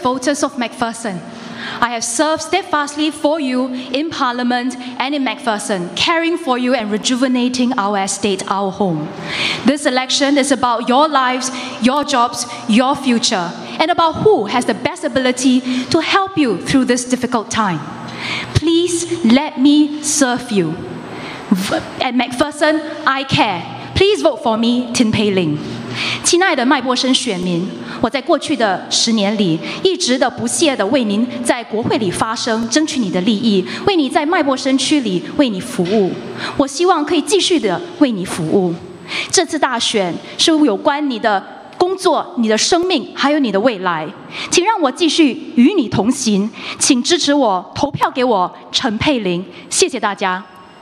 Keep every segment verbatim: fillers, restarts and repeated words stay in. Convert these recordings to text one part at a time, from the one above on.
voters of McPherson, I have served steadfastly for you in Parliament and in McPherson, caring for you and rejuvenating our estate, our home. This election is about your lives, your jobs, your future, and about who has the best ability to help you through this difficult time. Please let me serve you. At McPherson, I care. Please vote for me, Tin Pei Ling. 亲爱的麦波森选民，我在过去的十年里，一直的不懈的为您在国会里发声，争取你的利益，为你在麦波森区里为你服务。我希望可以继续的为你服务。这次大选是有关你的工作、你的生命，还有你的未来。请让我继续与你同行，请支持我，投票给我陈佩玲。谢谢大家。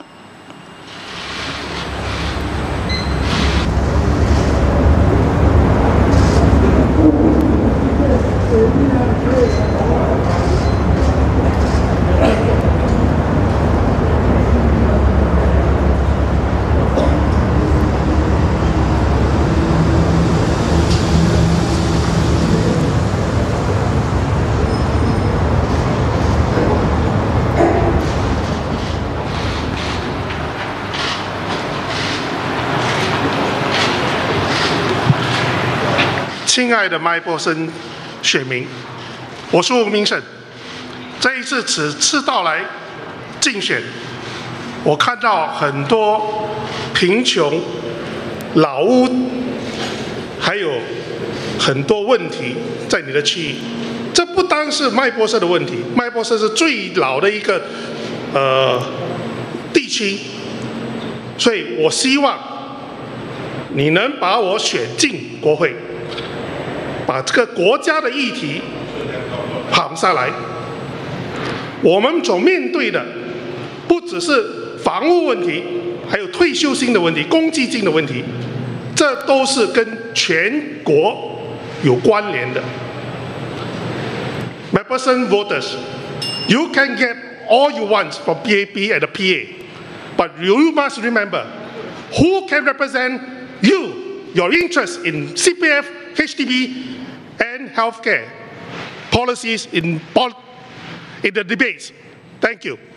亲爱的麦波森选民，我是吴明胜。这一次此次到来竞选，我看到很多贫穷、老屋，还有很多问题在你的区域。这不单是麦波森的问题，麦波森是最老的一个呃地区，所以我希望你能把我选进国会。把这个国家的议题扛下来，我们所面对的不只是房屋问题，还有退休金的问题、公积金的问题，这都是跟全国有关联的。McPherson voters, you can get all you want from P A P and the P A, but you must remember who can represent you, your interests in C P F, H D B, and healthcare policies in, in the debates. Thank you.